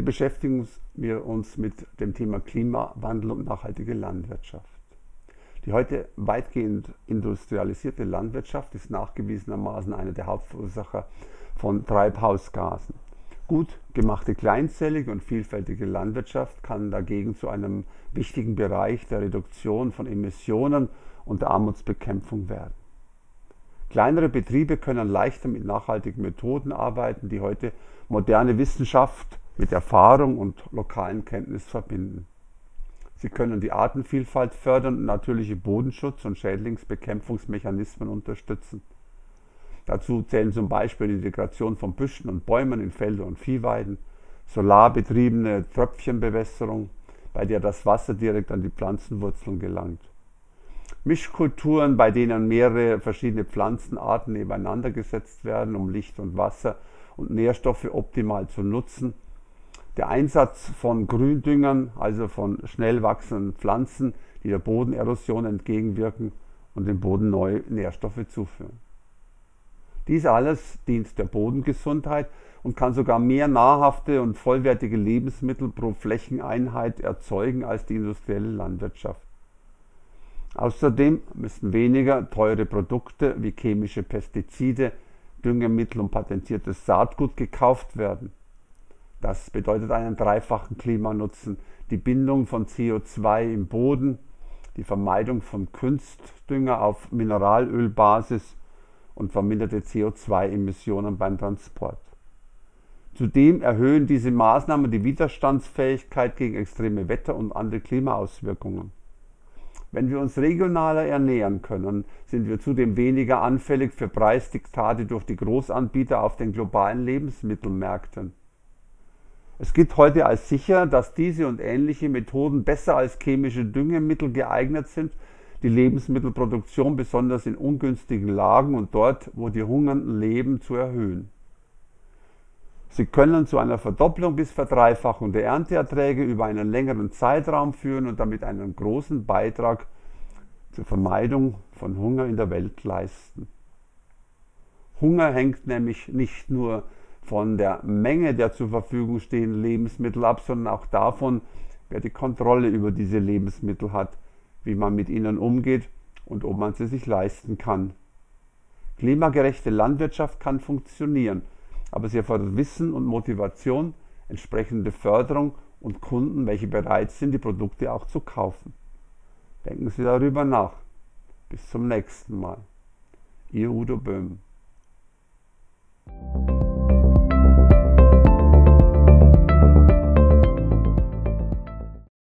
beschäftigen wir uns mit dem Thema Klimawandel und nachhaltige Landwirtschaft. Die heute weitgehend industrialisierte Landwirtschaft ist nachgewiesenermaßen einer der Hauptverursacher von Treibhausgasen. Gut gemachte kleinzellige und vielfältige Landwirtschaft kann dagegen zu einem wichtigen Bereich der Reduktion von Emissionen und der Armutsbekämpfung werden. Kleinere Betriebe können leichter mit nachhaltigen Methoden arbeiten, die heute moderne Wissenschaft mit Erfahrung und lokalen Kenntnis verbinden. Sie können die Artenvielfalt fördern und natürliche Bodenschutz- und Schädlingsbekämpfungsmechanismen unterstützen. Dazu zählen zum Beispiel die Integration von Büschen und Bäumen in Felder und Viehweiden, solarbetriebene Tröpfchenbewässerung, bei der das Wasser direkt an die Pflanzenwurzeln gelangt. Mischkulturen, bei denen mehrere verschiedene Pflanzenarten nebeneinander gesetzt werden, um Licht und Wasser und Nährstoffe optimal zu nutzen. Der Einsatz von Gründüngern, also von schnell wachsenden Pflanzen, die der Bodenerosion entgegenwirken und dem Boden neue Nährstoffe zuführen. Dies alles dient der Bodengesundheit und kann sogar mehr nahrhafte und vollwertige Lebensmittel pro Flächeneinheit erzeugen als die industrielle Landwirtschaft. Außerdem müssen weniger teure Produkte wie chemische Pestizide, Düngemittel und patentiertes Saatgut gekauft werden. Das bedeutet einen dreifachen Klimanutzen: die Bindung von CO2 im Boden, die Vermeidung von Kunstdünger auf Mineralölbasis und verminderte CO2-Emissionen beim Transport. Zudem erhöhen diese Maßnahmen die Widerstandsfähigkeit gegen extreme Wetter- und andere Klimaauswirkungen. Wenn wir uns regionaler ernähren können, sind wir zudem weniger anfällig für Preisdiktate durch die Großanbieter auf den globalen Lebensmittelmärkten. Es gilt heute als sicher, dass diese und ähnliche Methoden besser als chemische Düngemittel geeignet sind, die Lebensmittelproduktion besonders in ungünstigen Lagen und dort, wo die Hungernden leben, zu erhöhen. Sie können zu einer Verdopplung bis Verdreifachung der Ernteerträge über einen längeren Zeitraum führen und damit einen großen Beitrag zur Vermeidung von Hunger in der Welt leisten. Hunger hängt nämlich nicht nur von der Menge der zur Verfügung stehenden Lebensmittel ab, sondern auch davon, wer die Kontrolle über diese Lebensmittel hat, wie man mit ihnen umgeht und ob man sie sich leisten kann. Klimagerechte Landwirtschaft kann funktionieren, aber sie erfordert Wissen und Motivation, entsprechende Förderung und Kunden, welche bereit sind, die Produkte auch zu kaufen. Denken Sie darüber nach. Bis zum nächsten Mal. Ihr Udo Böhm.